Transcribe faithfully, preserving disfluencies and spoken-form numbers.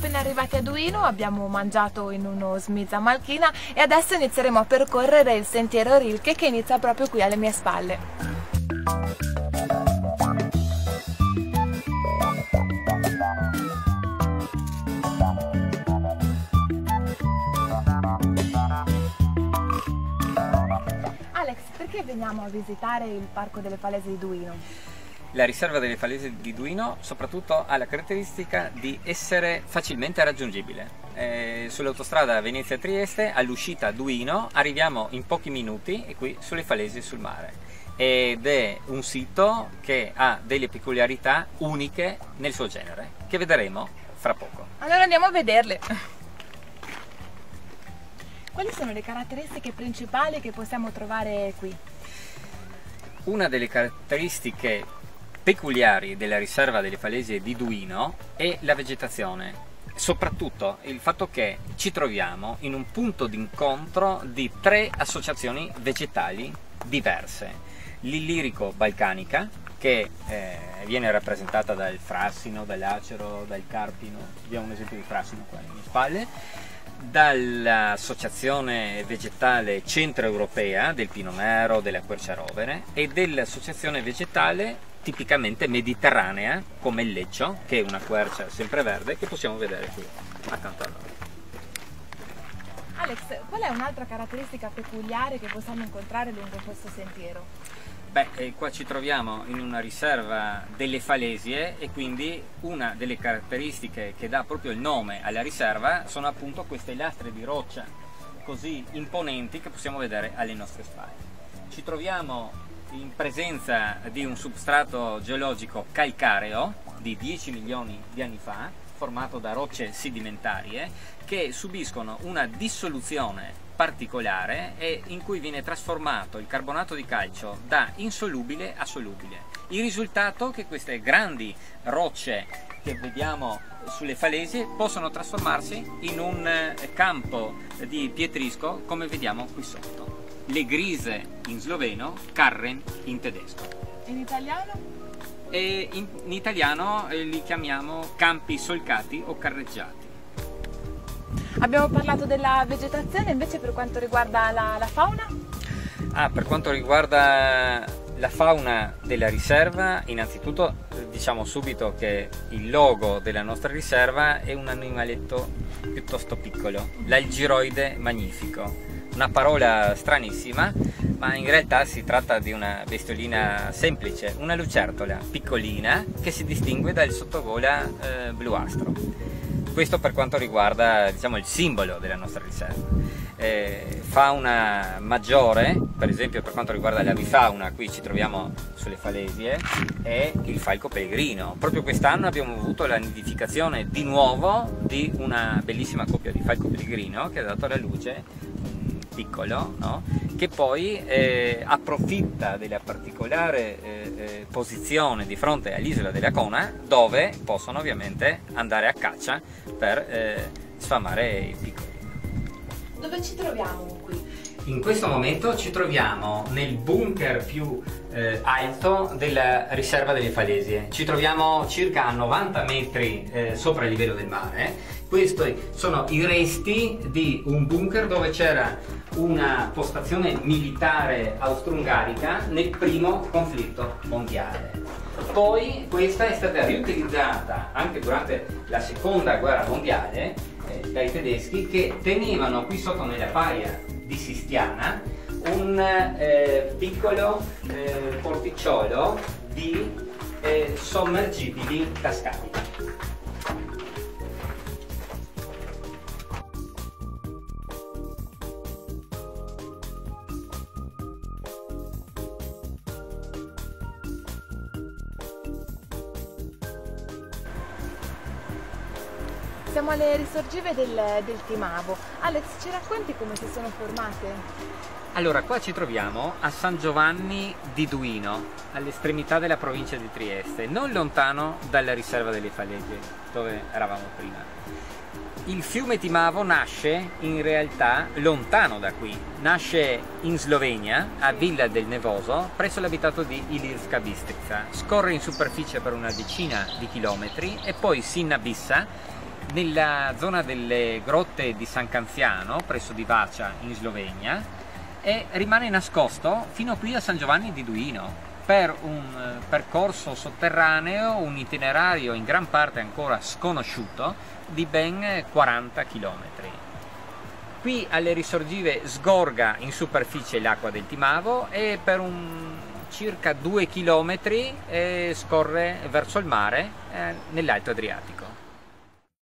appena arrivati a Duino, abbiamo mangiato in uno Smizza Malchina e adesso inizieremo a percorrere il sentiero Rilke che inizia proprio qui alle mie spalle. Alex, perché veniamo a visitare il Parco delle Falesie di Duino? La riserva delle Falesie di Duino soprattutto ha la caratteristica di essere facilmente raggiungibile. Eh, sull'autostrada Venezia-Trieste, all'uscita a Duino, arriviamo in pochi minuti e qui sulle falesie sul mare. Ed è un sito che ha delle peculiarità uniche nel suo genere, che vedremo fra poco. Allora andiamo a vederle. Quali sono le caratteristiche principali che possiamo trovare qui? Una delle caratteristiche peculiari della riserva delle Falesie di Duino è la vegetazione, soprattutto il fatto che ci troviamo in un punto d'incontro di tre associazioni vegetali diverse. L'Illirico balcanica, che eh, viene rappresentata dal frassino, dall'acero, dal carpino, abbiamo un esempio di frassino qua alle mie spalle, dall'associazione vegetale centroeuropea del pino nero, della quercia rovere, e dell'associazione vegetale tipicamente mediterranea come il leccio, che è una quercia sempreverde che possiamo vedere qui accanto a noi. Alex, qual è un'altra caratteristica peculiare che possiamo incontrare lungo questo sentiero? Beh, eh, qua ci troviamo in una riserva delle falesie e quindi una delle caratteristiche che dà proprio il nome alla riserva sono appunto queste lastre di roccia così imponenti che possiamo vedere alle nostre spalle. Ci troviamo in presenza di un substrato geologico calcareo di dieci milioni di anni fa, formato da rocce sedimentarie che subiscono una dissoluzione particolare e in cui viene trasformato il carbonato di calcio da insolubile a solubile. Il risultato è che queste grandi rocce che vediamo sulle falesie possono trasformarsi in un campo di pietrisco come vediamo qui sotto. Le grise in sloveno, Karren in tedesco. In italiano? E in, in italiano eh, li chiamiamo campi solcati o carreggiati. Abbiamo parlato della vegetazione, invece per quanto riguarda la, la fauna? Ah, per quanto riguarda la fauna della riserva, innanzitutto diciamo subito che il logo della nostra riserva è un animaletto piuttosto piccolo, l'algiroide magnifico. Una parola stranissima, ma in realtà si tratta di una bestiolina semplice, una lucertola piccolina che si distingue dal sottovola eh, bluastro. Questo per quanto riguarda, diciamo, il simbolo della nostra riserva. Eh, fauna maggiore, per esempio per quanto riguarda l'avifauna, qui ci troviamo sulle falesie, è il falco pellegrino. Proprio quest'anno abbiamo avuto la nidificazione di nuovo di una bellissima coppia di falco pellegrino che ha dato alla luce piccolo, no? Che poi eh, approfitta della particolare eh, eh, posizione di fronte all'isola della Cona, dove possono ovviamente andare a caccia per eh, sfamare i piccoli. Dove ci troviamo qui? In questo momento ci troviamo nel bunker più eh, alto della riserva delle Falesie. Ci troviamo circa a novanta metri eh, sopra il livello del mare. Questi sono i resti di un bunker dove c'era una postazione militare austro-ungarica nel primo conflitto mondiale. Poi questa è stata riutilizzata anche durante la seconda guerra mondiale eh, dai tedeschi, che tenevano qui sotto nella baia di Sistiana un eh, piccolo eh, porticciolo di eh, sommergibili cascati. Siamo alle risorgive del, del Timavo. Alex, ci racconti come si sono formate? Allora, qua ci troviamo a San Giovanni di Duino, all'estremità della provincia di Trieste, non lontano dalla riserva delle Falesie, dove eravamo prima. Il fiume Timavo nasce in realtà lontano da qui, nasce in Slovenia, a Villa del Nevoso, presso l'abitato di Ilirska Bistrica. Scorre in superficie per una decina di chilometri e poi si inabissa nella zona delle grotte di San Canziano, presso Divača in Slovenia, e rimane nascosto fino qui a San Giovanni di Duino, per un percorso sotterraneo, un itinerario in gran parte ancora sconosciuto di ben quaranta chilometri. Qui alle risorgive sgorga in superficie l'acqua del Timavo e per un circa due chilometri eh, scorre verso il mare eh, nell'Alto Adriatico.